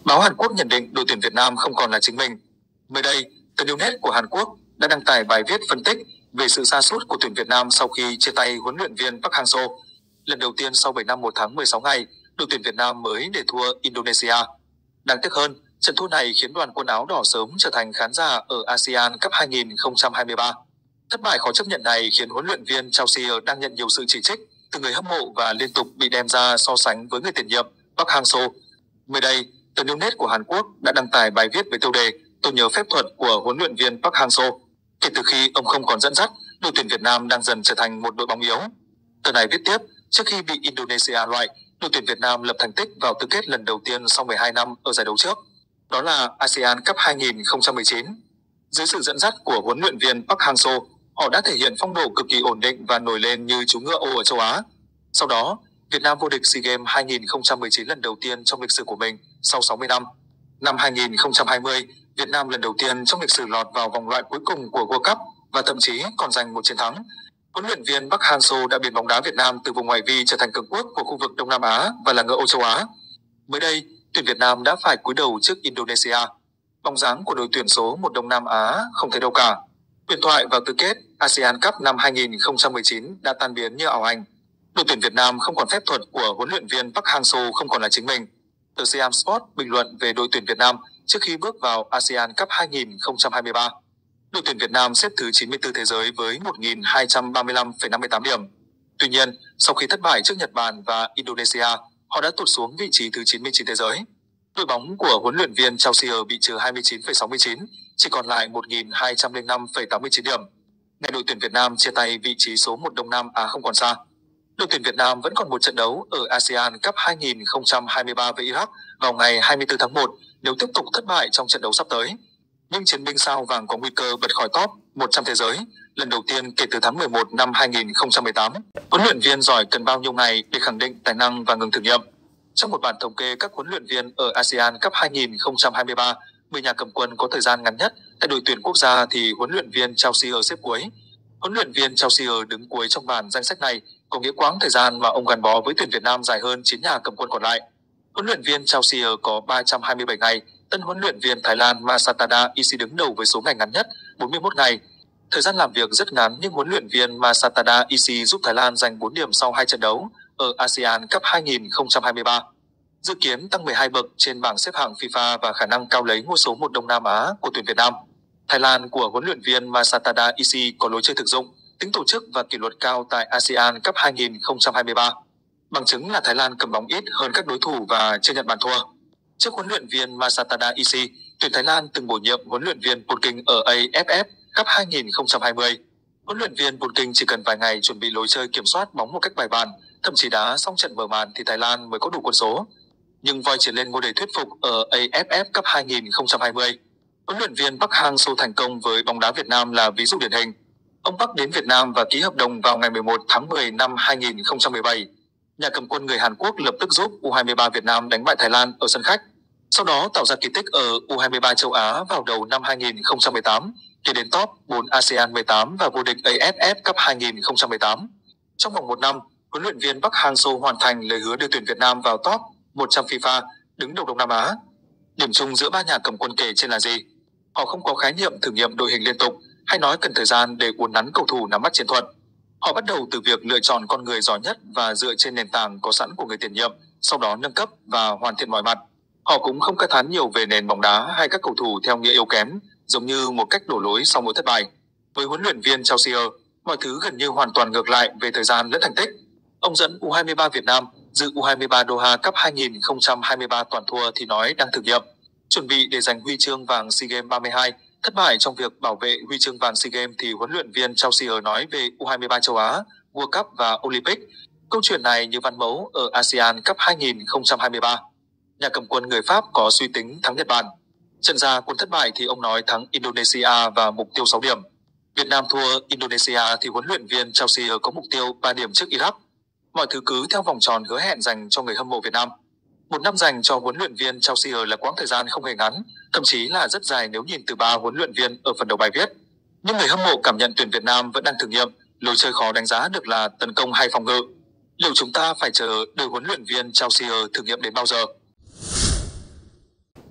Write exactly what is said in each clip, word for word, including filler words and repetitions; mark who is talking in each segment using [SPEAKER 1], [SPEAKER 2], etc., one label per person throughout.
[SPEAKER 1] Báo Hàn Quốc nhận định đội tuyển Việt Nam không còn là chính mình. Mới đây, tờ New Net của Hàn Quốc đã đăng tải bài viết phân tích về sự sa sút của tuyển Việt Nam sau khi chia tay huấn luyện viên Park Hang-seo. Lần đầu tiên sau bảy năm một tháng mười sáu ngày, đội tuyển Việt Nam mới để thua Indonesia. Đáng tiếc hơn, trận thua này khiến đoàn quân áo đỏ sớm trở thành khán giả ở ASEAN Cup hai không hai ba. Thất bại khó chấp nhận này khiến huấn luyện viên Chao Si-er đang nhận nhiều sự chỉ trích từ người hâm mộ và liên tục bị đem ra so sánh với người tiền nhiệm Park Hang-seo. Mới đây, tờ New Net của Hàn Quốc đã đăng tải bài viết với tiêu đề "Tôi nhớ phép thuật của huấn luyện viên Park Hang-seo. Kể từ khi ông không còn dẫn dắt, đội tuyển Việt Nam đang dần trở thành một đội bóng yếu." Tờ này viết tiếp, trước khi bị Indonesia loại, đội tuyển Việt Nam lập thành tích vào tứ kết lần đầu tiên sau mười hai năm ở giải đấu trước. Đó là ASEAN Cup hai không một chín. Dưới sự dẫn dắt của huấn luyện viên Park Hang-seo, họ đã thể hiện phong độ cực kỳ ổn định và nổi lên như chú ngựa ô ở châu Á. Sau đó, Việt Nam vô địch SEA Games hai không một chín lần đầu tiên trong lịch sử của mình sau sáu mươi năm. Năm hai không hai không, Việt Nam lần đầu tiên trong lịch sử lọt vào vòng loại cuối cùng của World Cup và thậm chí còn giành một chiến thắng. Huấn luyện viên Park Hang-seo đã biến bóng đá Việt Nam từ vùng ngoại vi trở thành cường quốc của khu vực Đông Nam Á và là ngựa ô châu Á. Mới đây, tuyển Việt Nam đã phải cúi đầu trước Indonesia. Bóng dáng của đội tuyển số một Đông Nam Á không thấy đâu cả. Huyền thoại vào tứ kết ASEAN Cup năm hai không một chín đã tan biến như ảo ảnh. Đội tuyển Việt Nam không còn phép thuật của huấn luyện viên Park Hang-seo không còn là chính mình. Tờ Siam Sport bình luận về đội tuyển Việt Nam trước khi bước vào ASEAN Cup hai không hai ba. Đội tuyển Việt Nam xếp thứ chín mươi tư thế giới với một nghìn hai trăm ba mươi lăm phẩy năm mươi tám điểm. Tuy nhiên, sau khi thất bại trước Nhật Bản và Indonesia, họ đã tụt xuống vị trí thứ chín mươi chín thế giới. Đội bóng của huấn luyện viên Chao Si-er bị trừ hai mươi chín phẩy sáu mươi chín, chỉ còn lại một nghìn hai trăm lẻ năm phẩy tám mươi chín điểm. Ngày đội tuyển Việt Nam chia tay vị trí số một Đông Nam Á không còn xa. Đội tuyển Việt Nam vẫn còn một trận đấu ở ASEAN Cup hai không hai ba với Iraq vào ngày hai mươi tư tháng một nếu tiếp tục thất bại trong trận đấu sắp tới. Nhưng chiến binh sao vàng có nguy cơ bật khỏi top một trăm thế giới lần đầu tiên kể từ tháng mười một năm hai không một tám. Huấn luyện viên giỏi cần bao nhiêu ngày để khẳng định tài năng và ngừng thử nghiệm? Trong một bản thống kê các huấn luyện viên ở ASEAN Cup hai không hai ba, mười nhà cầm quân có thời gian ngắn nhất tại đội tuyển quốc gia thì huấn luyện viên Chao Si-er xếp cuối. Huấn luyện viên Chao Si-er đứng cuối trong bản danh sách này có nghĩa quãng thời gian mà ông gắn bó với tuyển Việt Nam dài hơn chín nhà cầm quân còn lại. Huấn luyện viên Chao Si-er có ba trăm hai mươi bảy ngày, tân huấn luyện viên Thái Lan Masatada Isi đứng đầu với số ngày ngắn nhất, bốn mươi mốt ngày. Thời gian làm việc rất ngắn nhưng huấn luyện viên Masatada Isi giúp Thái Lan giành bốn điểm sau hai trận đấu ở ASEAN Cup hai không hai ba. Dự kiến tăng mười hai bậc trên bảng xếp hạng FIFA và khả năng cao lấy ngôi số một Đông Nam Á của tuyển Việt Nam. Thái Lan của huấn luyện viên Masatada Isi có lối chơi thực dụng, tính tổ chức và kỷ luật cao tại ASEAN Cup hai không hai ba. Bằng chứng là Thái Lan cầm bóng ít hơn các đối thủ và chưa nhận bàn thua. Trước huấn luyện viên Masatada Isi, tuyển Thái Lan từng bổ nhiệm huấn luyện viên Polking ở a ép ép Cup hai không hai không. Huấn luyện viên Polking chỉ cần vài ngày chuẩn bị lối chơi kiểm soát bóng một cách bài bản, thậm chí đá xong trận mở màn thì Thái Lan mới có đủ quân số. Nhưng voi triển lên ngôi đề thuyết phục ở a ép ép Cup hai không hai không. Huấn luyện viên Park Hang-seo thành công với bóng đá Việt Nam là ví dụ điển hình. Ông Park đến Việt Nam và ký hợp đồng vào ngày mười một tháng mười năm hai không một bảy. Nhà cầm quân người Hàn Quốc lập tức giúp u hai ba Việt Nam đánh bại Thái Lan ở sân khách. Sau đó tạo ra kỳ tích ở u hai ba châu Á vào đầu năm hai không một tám, khi đến top bốn ASEAN mười tám và vô địch a ép ép Cup hai không một tám. Trong vòng một năm, huấn luyện viên Park Hang-seo hoàn thành lời hứa đưa tuyển Việt Nam vào top một trăm FIFA, đứng đầu Đông Nam Á. Điểm chung giữa ba nhà cầm quân kể trên là gì? Họ không có khái niệm thử nghiệm đội hình liên tục, hay nói cần thời gian để uốn nắn cầu thủ nắm bắt chiến thuật. Họ bắt đầu từ việc lựa chọn con người giỏi nhất và dựa trên nền tảng có sẵn của người tiền nhiệm, sau đó nâng cấp và hoàn thiện mọi mặt. Họ cũng không ca thán nhiều về nền bóng đá hay các cầu thủ theo nghĩa yếu kém, giống như một cách đổ lỗi sau mỗi thất bại. Với huấn luyện viên Chao Si-er, mọi thứ gần như hoàn toàn ngược lại về thời gian lẫn thành tích. Ông dẫn u hai ba Việt Nam dự u hai ba Doha Cup hai không hai ba toàn thua thì nói đang thử nghiệm. Chuẩn bị để giành huy chương vàng SEA Games ba mươi hai, thất bại trong việc bảo vệ huy chương vàng SEA Games thì huấn luyện viên Chao Si-er nói về u hai ba châu Á, World Cup và Olympic. Câu chuyện này như văn mẫu ở ASEAN Cup hai không hai ba. Nhà cầm quân người Pháp có suy tính thắng Nhật Bản. Trận ra quân thất bại thì ông nói thắng Indonesia và mục tiêu sáu điểm. Việt Nam thua Indonesia thì huấn luyện viên Chao Si-er có mục tiêu ba điểm trước Iraq. Mọi thứ cứ theo vòng tròn hứa hẹn dành cho người hâm mộ Việt Nam. Một năm dành cho huấn luyện viên Chao Si-er là quãng thời gian không hề ngắn, thậm chí là rất dài nếu nhìn từ ba huấn luyện viên ở phần đầu bài viết. Nhưng người hâm mộ cảm nhận tuyển Việt Nam vẫn đang thử nghiệm, lối chơi khó đánh giá được là tấn công hay phòng ngự. Liệu chúng ta phải chờ đợi huấn luyện viên Chao Si-er thử nghiệm đến bao giờ?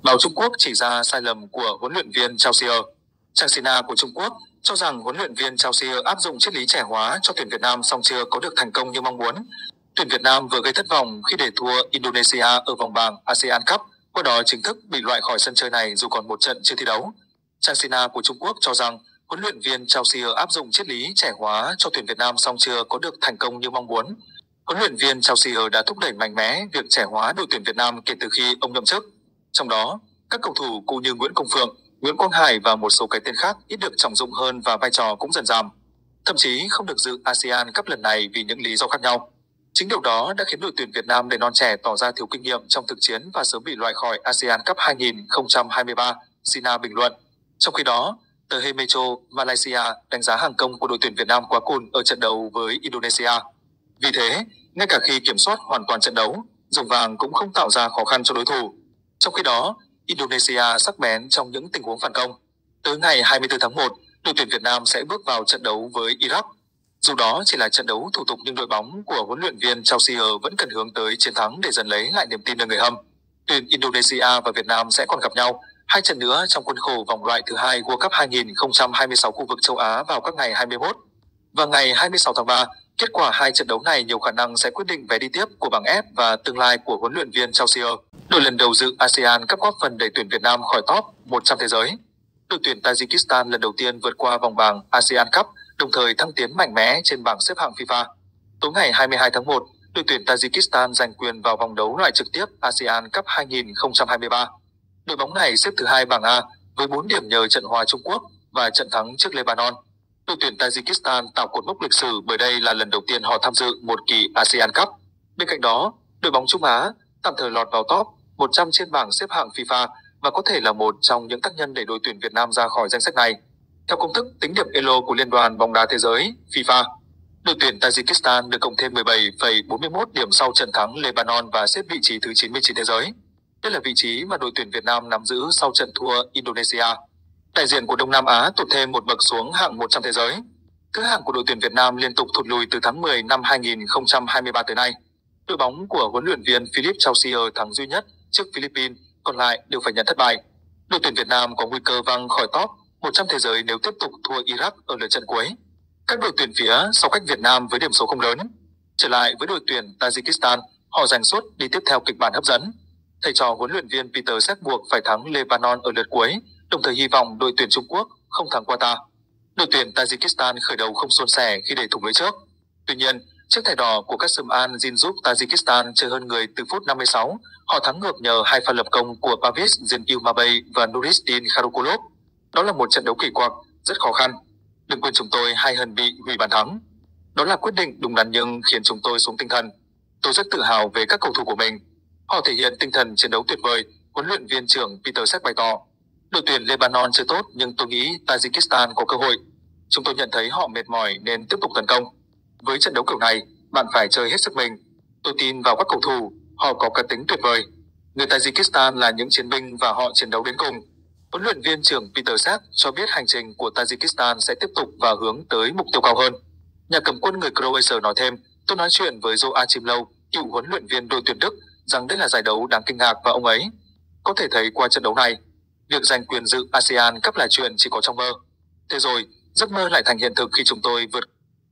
[SPEAKER 1] Báo Trung Quốc chỉ ra sai lầm của huấn luyện viên Chao Sier. Trang Sina của Trung Quốc cho rằng huấn luyện viên Chao Sier áp dụng triết lý trẻ hóa cho tuyển Việt Nam song chưa có được thành công như mong muốn. Tuyển Việt Nam vừa gây thất vọng khi để thua Indonesia ở vòng bảng ASEAN Cup, qua đó chính thức bị loại khỏi sân chơi này dù còn một trận chưa thi đấu. Trang Sina của Trung Quốc cho rằng huấn luyện viên Chao Sier áp dụng triết lý trẻ hóa cho tuyển Việt Nam song chưa có được thành công như mong muốn. Huấn luyện viên Chao Sier đã thúc đẩy mạnh mẽ việc trẻ hóa đội tuyển Việt Nam kể từ khi ông nhậm chức. Trong đó, các cầu thủ cũng như Nguyễn Công Phượng, Nguyễn Quang Hải và một số cái tên khác ít được trọng dụng hơn và vai trò cũng dần giảm. Thậm chí không được dự ASEAN Cup lần này vì những lý do khác nhau. Chính điều đó đã khiến đội tuyển Việt Nam đầy non trẻ tỏ ra thiếu kinh nghiệm trong thực chiến và sớm bị loại khỏi ASEAN Cup hai không hai ba, Sina bình luận. Trong khi đó, tờ He Metro Malaysia đánh giá hàng công của đội tuyển Việt Nam quá cùn ở trận đấu với Indonesia. Vì thế, ngay cả khi kiểm soát hoàn toàn trận đấu, rồng vàng cũng không tạo ra khó khăn cho đối thủ. Trong khi đó, Indonesia sắc bén trong những tình huống phản công. Tới ngày hai mươi tư tháng một, đội tuyển Việt Nam sẽ bước vào trận đấu với Iraq. Dù đó chỉ là trận đấu thủ tục nhưng đội bóng của huấn luyện viên Chao Sier vẫn cần hướng tới chiến thắng để dần lấy lại niềm tin nơi người hâm. Tuyển Indonesia và Việt Nam sẽ còn gặp nhau hai trận nữa trong khuôn khổ vòng loại thứ hai World Cup hai không hai sáu khu vực châu Á vào các ngày hai mươi mốt và ngày hai mươi sáu tháng ba. Kết quả hai trận đấu này nhiều khả năng sẽ quyết định vé đi tiếp của bảng F và tương lai của huấn luyện viên Chao Sier. Đội lần đầu dự ASEAN Cup góp phần đẩy tuyển Việt Nam khỏi top một trăm thế giới. Đội tuyển Tajikistan lần đầu tiên vượt qua vòng bảng ASEAN Cup, đồng thời thăng tiến mạnh mẽ trên bảng xếp hạng FIFA. Tối ngày hai mươi hai tháng một, đội tuyển Tajikistan giành quyền vào vòng đấu loại trực tiếp ASEAN Cup hai không hai ba. Đội bóng này xếp thứ hai bảng A với bốn điểm nhờ trận hòa Trung Quốc và trận thắng trước Lebanon. Đội tuyển Tajikistan tạo cột mốc lịch sử bởi đây là lần đầu tiên họ tham dự một kỳ ASEAN Cup. Bên cạnh đó, đội bóng Trung Á tạm thời lọt vào top một trăm trên bảng xếp hạng FIFA và có thể là một trong những tác nhân để đội tuyển Việt Nam ra khỏi danh sách này. Theo công thức tính điểm Elo của Liên đoàn bóng đá thế giới FIFA, đội tuyển Tajikistan được cộng thêm mười bảy phẩy bốn mươi mốt điểm sau trận thắng Lebanon và xếp vị trí thứ chín mươi chín thế giới. Đây là vị trí mà đội tuyển Việt Nam nắm giữ sau trận thua Indonesia. Đại diện của Đông Nam Á tụt thêm một bậc xuống hạng một trăm thế giới. Thứ hạng của đội tuyển Việt Nam liên tục thụt lùi từ tháng mười năm hai không hai ba tới nay. Đội bóng của huấn luyện viên Philip Chao Sier thắng duy nhất trước Philippines, còn lại đều phải nhận thất bại. Đội tuyển Việt Nam có nguy cơ văng khỏi top một trăm thế giới nếu tiếp tục thua Iraq ở lượt trận cuối. Các đội tuyển phía sau cách Việt Nam với điểm số không lớn. Trở lại với đội tuyển Tajikistan, họ giành suất đi tiếp theo kịch bản hấp dẫn. Thầy trò huấn luyện viên Peter Cech buộc phải thắng Lebanon ở lượt cuối, đồng thời hy vọng đội tuyển Trung Quốc không thắng Qatar. Đội tuyển Tajikistan khởi đầu không suôn sẻ khi để thủng lưới trước. Tuy nhiên, trước thẻ đỏ của Kasem Al Jin giúp Tajikistan chơi hơn người từ phút năm mươi sáu, họ thắng ngược nhờ hai pha lập công của Pavis Zenilmabey và Nuristin Kharokulov. Đó là một trận đấu kỳ quặc, rất khó khăn. Đừng quên chúng tôi hai lần bị hủy bàn thắng. Đó là quyết định đúng đắn nhưng khiến chúng tôi xuống tinh thần. Tôi rất tự hào về các cầu thủ của mình. Họ thể hiện tinh thần chiến đấu tuyệt vời, huấn luyện viên trưởng Peter Cech bày tỏ. Đội tuyển Lebanon chơi tốt nhưng tôi nghĩ Tajikistan có cơ hội. Chúng tôi nhận thấy họ mệt mỏi nên tiếp tục tấn công. Với trận đấu kiểu này, bạn phải chơi hết sức mình. Tôi tin vào các cầu thủ, họ có cá tính tuyệt vời. Người Tajikistan là những chiến binh và họ chiến đấu đến cùng. Huấn luyện viên trưởng Peter Cech cho biết hành trình của Tajikistan sẽ tiếp tục và hướng tới mục tiêu cao hơn. Nhà cầm quân người Croatia nói thêm, tôi nói chuyện với Joachim Löw, cựu huấn luyện viên đội tuyển Đức, rằng đây là giải đấu đáng kinh ngạc và ông ấy có thể thấy qua trận đấu này, việc giành quyền dự ASEAN Cup là chuyện chỉ có trong mơ. Thế rồi, giấc mơ lại thành hiện thực khi chúng tôi vượt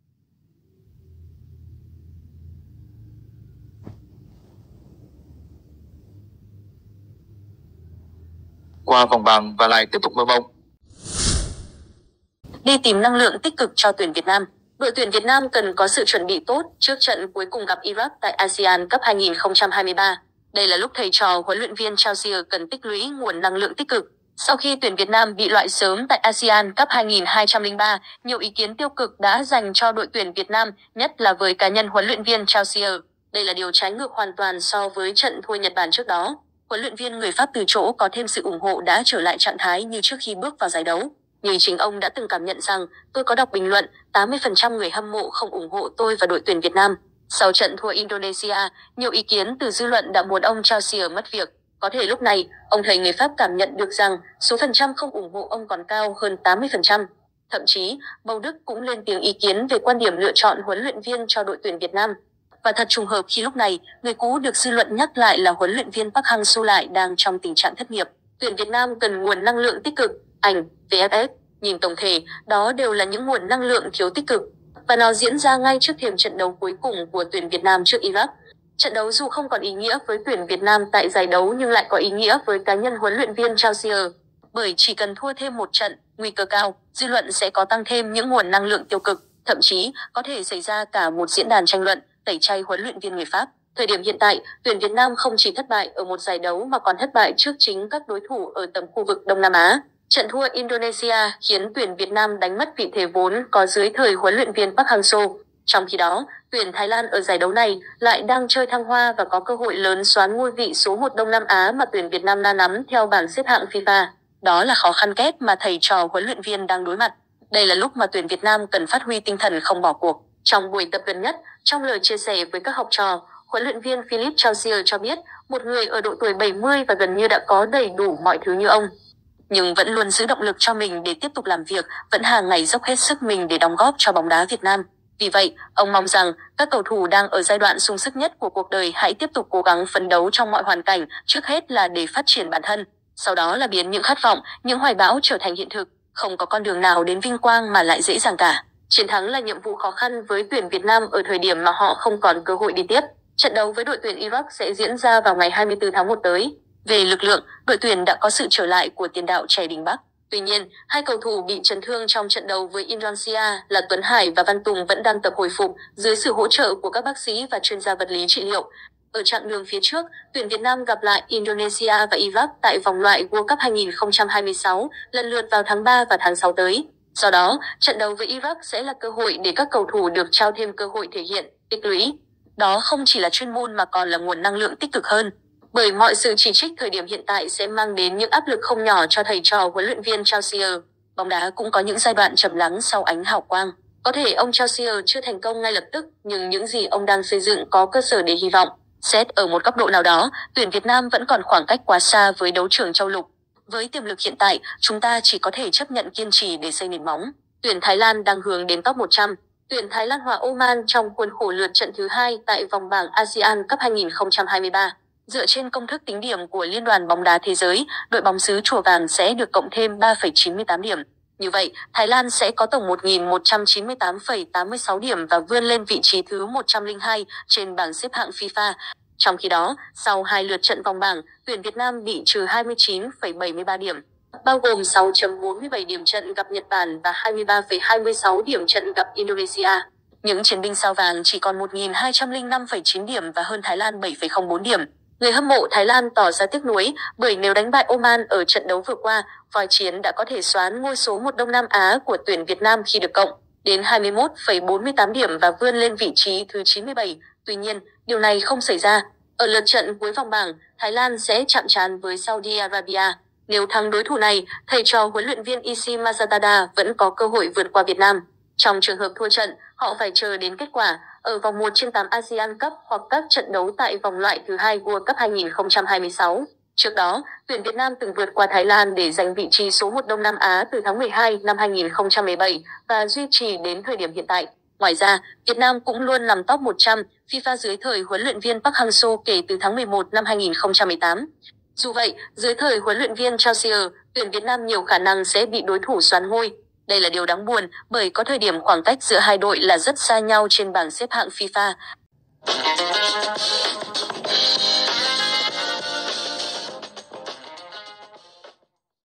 [SPEAKER 1] qua vòng bảng và lại tiếp tục mơ mộng.
[SPEAKER 2] Đi tìm năng lượng tích cực cho tuyển Việt Nam. Đội tuyển Việt Nam cần có sự chuẩn bị tốt trước trận cuối cùng gặp Iraq tại ASEAN Cup hai không hai ba. Đây là lúc thầy trò huấn luyện viên Chao Sier cần tích lũy nguồn năng lượng tích cực. Sau khi tuyển Việt Nam bị loại sớm tại ASEAN Cup hai không ba, nhiều ý kiến tiêu cực đã dành cho đội tuyển Việt Nam, nhất là với cá nhân huấn luyện viên Chao Sier. Đây là điều trái ngược hoàn toàn so với trận thua Nhật Bản trước đó. Huấn luyện viên người Pháp từ chỗ có thêm sự ủng hộ đã trở lại trạng thái như trước khi bước vào giải đấu. Như chính ông đã từng cảm nhận rằng, tôi có đọc bình luận, tám mươi phần trăm người hâm mộ không ủng hộ tôi và đội tuyển Việt Nam. Sau trận thua Indonesia, nhiều ý kiến từ dư luận đã muốn ông Chao Sier mất việc. Có thể lúc này, ông thầy người Pháp cảm nhận được rằng số phần trăm không ủng hộ ông còn cao hơn tám mươi phần trăm. Thậm chí, Bầu Đức cũng lên tiếng ý kiến về quan điểm lựa chọn huấn luyện viên cho đội tuyển Việt Nam. Và thật trùng hợp khi lúc này, người cũ được dư luận nhắc lại là huấn luyện viên Park Hang-seo lại đang trong tình trạng thất nghiệp. Tuyển Việt Nam cần nguồn năng lượng tích cực, ảnh, vê ép ép, nhìn tổng thể, đó đều là những nguồn năng lượng thiếu tích cực. Và nó diễn ra ngay trước thềm trận đấu cuối cùng của tuyển Việt Nam trước Iraq. Trận đấu dù không còn ý nghĩa với tuyển Việt Nam tại giải đấu nhưng lại có ý nghĩa với cá nhân huấn luyện viên Chauzier. Bởi chỉ cần thua thêm một trận, nguy cơ cao, dư luận sẽ có tăng thêm những nguồn năng lượng tiêu cực, thậm chí có thể xảy ra cả một diễn đàn tranh luận, tẩy chay huấn luyện viên người Pháp. Thời điểm hiện tại, tuyển Việt Nam không chỉ thất bại ở một giải đấu mà còn thất bại trước chính các đối thủ ở tầm khu vực Đông Nam Á. Trận thua Indonesia khiến tuyển Việt Nam đánh mất vị thế vốn có dưới thời huấn luyện viên Park Hang-seo. Trong khi đó, tuyển Thái Lan ở giải đấu này lại đang chơi thăng hoa và có cơ hội lớn soán ngôi vị số một Đông Nam Á mà tuyển Việt Nam đã nắm theo bảng xếp hạng FIFA. Đó là khó khăn kép mà thầy trò huấn luyện viên đang đối mặt. Đây là lúc mà tuyển Việt Nam cần phát huy tinh thần không bỏ cuộc. Trong buổi tập gần nhất, trong lời chia sẻ với các học trò, huấn luyện viên Philippe Chauzier cho biết một người ở độ tuổi bảy mươi và gần như đã có đầy đủ mọi thứ như ông, nhưng vẫn luôn giữ động lực cho mình để tiếp tục làm việc, vẫn hàng ngày dốc hết sức mình để đóng góp cho bóng đá Việt Nam. Vì vậy, ông mong rằng các cầu thủ đang ở giai đoạn sung sức nhất của cuộc đời hãy tiếp tục cố gắng phấn đấu trong mọi hoàn cảnh, trước hết là để phát triển bản thân, sau đó là biến những khát vọng, những hoài bão trở thành hiện thực. Không có con đường nào đến vinh quang mà lại dễ dàng cả. Chiến thắng là nhiệm vụ khó khăn với tuyển Việt Nam ở thời điểm mà họ không còn cơ hội đi tiếp. Trận đấu với đội tuyển Iraq sẽ diễn ra vào ngày hai mươi tư tháng một tới. Về lực lượng, đội tuyển đã có sự trở lại của tiền đạo trẻ Đình Bắc. Tuy nhiên, hai cầu thủ bị chấn thương trong trận đấu với Indonesia là Tuấn Hải và Văn Tùng vẫn đang tập hồi phục dưới sự hỗ trợ của các bác sĩ và chuyên gia vật lý trị liệu. Ở chặng đường phía trước, tuyển Việt Nam gặp lại Indonesia và Iraq tại vòng loại World Cup hai không hai sáu, lần lượt vào tháng ba và tháng sáu tới. Do đó, trận đấu với Iraq sẽ là cơ hội để các cầu thủ được trao thêm cơ hội thể hiện, tích lũy. Đó không chỉ là chuyên môn mà còn là nguồn năng lượng tích cực hơn. Bởi mọi sự chỉ trích thời điểm hiện tại sẽ mang đến những áp lực không nhỏ cho thầy trò huấn luyện viên Chauzier. Bóng đá cũng có những giai đoạn trầm lắng sau ánh hào quang. Có thể ông Chauzier chưa thành công ngay lập tức, nhưng những gì ông đang xây dựng có cơ sở để hy vọng. Xét ở một góc độ nào đó, tuyển Việt Nam vẫn còn khoảng cách quá xa với đấu trường châu lục. Với tiềm lực hiện tại, chúng ta chỉ có thể chấp nhận kiên trì để xây nền móng. Tuyển Thái Lan đang hướng đến top một trăm. Tuyển Thái Lan hòa Oman trong khuôn khổ lượt trận thứ hai tại vòng bảng ASEAN Cup hai không hai ba. Dựa trên công thức tính điểm của Liên đoàn bóng đá thế giới, đội bóng xứ Chùa Vàng sẽ được cộng thêm ba phẩy chín mươi tám điểm. Như vậy, Thái Lan sẽ có tổng một nghìn một trăm chín mươi tám phẩy tám mươi sáu điểm và vươn lên vị trí thứ một trăm lẻ hai trên bảng xếp hạng FIFA. Trong khi đó, sau hai lượt trận vòng bảng, tuyển Việt Nam bị trừ hai mươi chín phẩy bảy mươi ba điểm, bao gồm sáu phẩy bốn mươi bảy điểm trận gặp Nhật Bản và hai mươi ba phẩy hai mươi sáu điểm trận gặp Indonesia. Những chiến binh sao vàng chỉ còn một nghìn hai trăm lẻ năm phẩy chín điểm và hơn Thái Lan bảy phẩy không bốn điểm. Người hâm mộ Thái Lan tỏ ra tiếc nuối bởi nếu đánh bại Oman ở trận đấu vừa qua, voi chiến đã có thể soán ngôi số một Đông Nam Á của tuyển Việt Nam khi được cộng đến hai mươi mốt phẩy bốn mươi tám điểm và vươn lên vị trí thứ chín mươi bảy. Tuy nhiên, điều này không xảy ra. Ở lượt trận cuối vòng bảng, Thái Lan sẽ chạm trán với Saudi Arabia. Nếu thắng đối thủ này, thầy trò huấn luyện viên Issy Mazatada vẫn có cơ hội vượt qua Việt Nam. Trong trường hợp thua trận, họ phải chờ đến kết quả ở vòng một trên tám ASEAN Cup hoặc các trận đấu tại vòng loại thứ hai World Cup hai không hai sáu. Trước đó, tuyển Việt Nam từng vượt qua Thái Lan để giành vị trí số một Đông Nam Á từ tháng mười hai năm hai không một bảy và duy trì đến thời điểm hiện tại. Ngoài ra, Việt Nam cũng luôn nằm top một trăm FIFA dưới thời huấn luyện viên Park Hang-seo kể từ tháng mười một năm hai không một tám. Dù vậy, dưới thời huấn luyện viên Chauzier, tuyển Việt Nam nhiều khả năng sẽ bị đối thủ soán ngôi. Đây là điều đáng buồn bởi có thời điểm khoảng cách giữa hai đội là rất xa nhau trên bảng xếp hạng FIFA.